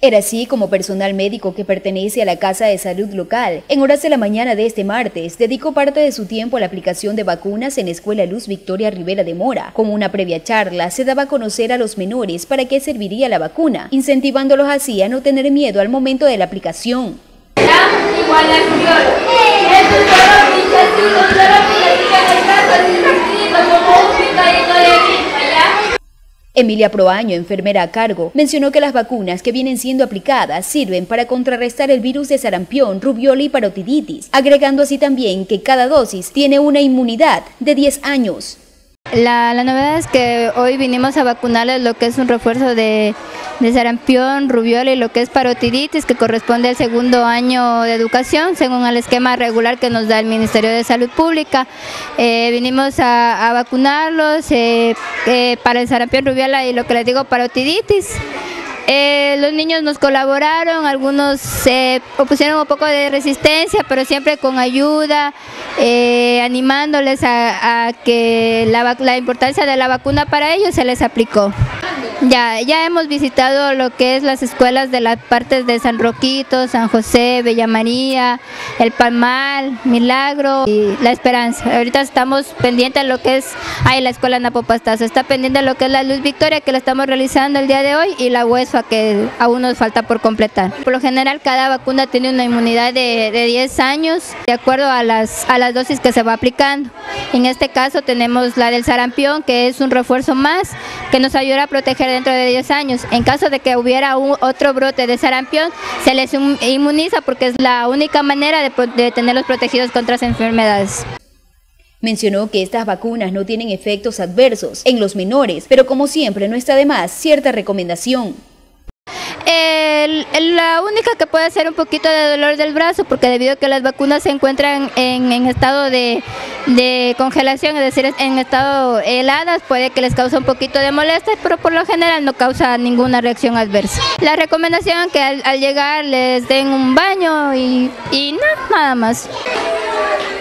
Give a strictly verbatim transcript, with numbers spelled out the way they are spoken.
Era así como personal médico que pertenece a la Casa de Salud local, en horas de la mañana de este martes, dedicó parte de su tiempo a la aplicación de vacunas en Escuela Luz Victoria Rivera de Mora. Como una previa charla, se daba a conocer a los menores para qué serviría la vacuna, incentivándolos así a no tener miedo al momento de la aplicación. Igual al rubiolo. Eso es solo pinchacito, solo pinchacito en el brazo, así rapidito, como un picadito de gripa, ¿ya? Emilia Proaño, enfermera a cargo, mencionó que las vacunas que vienen siendo aplicadas sirven para contrarrestar el virus de sarampión, rubiola y parotiditis, agregando así también que cada dosis tiene una inmunidad de diez años. La, la novedad es que hoy vinimos a vacunarles lo que es un refuerzo de, de sarampión, rubiola y lo que es parotiditis, que corresponde al segundo año de educación, según el esquema regular que nos da el Ministerio de Salud Pública. Eh, vinimos a, a vacunarlos eh, eh, para el sarampión, rubiola y lo que les digo, parotiditis. Eh, los niños nos colaboraron, algunos se eh, opusieron un poco de resistencia, pero siempre con ayuda, eh, animándoles a, a que la, la importancia de la vacuna para ellos se les aplicó. Ya, ya hemos visitado lo que es las escuelas de las partes de San Roquito, San José, Bella María, El Palmar, Milagro y La Esperanza. Ahorita estamos pendientes de lo que es, ahí la escuela Napo Pastazo, está pendiente de lo que es la Luz Victoria, que la estamos realizando el día de hoy, y la Huesfa, que aún nos falta por completar. Por lo general, cada vacuna tiene una inmunidad de, de diez años, de acuerdo a las, a las dosis que se va aplicando. En este caso tenemos la del sarampión, que es un refuerzo más, que nos ayuda a proteger dentro de diez años. En caso de que hubiera un, otro brote de sarampión, se les inmuniza porque es la única manera de, de tenerlos protegidos contra las enfermedades. Mencionó que estas vacunas no tienen efectos adversos en los menores, pero como siempre no está de más cierta recomendación. El, el, la única que puede ser un poquito de dolor del brazo, porque debido a que las vacunas se encuentran en, en estado de, de congelación, es decir, en estado heladas, puede que les cause un poquito de molestia, pero por lo general no causa ninguna reacción adversa. La recomendación es que al, al llegar les den un baño y, y no, nada más.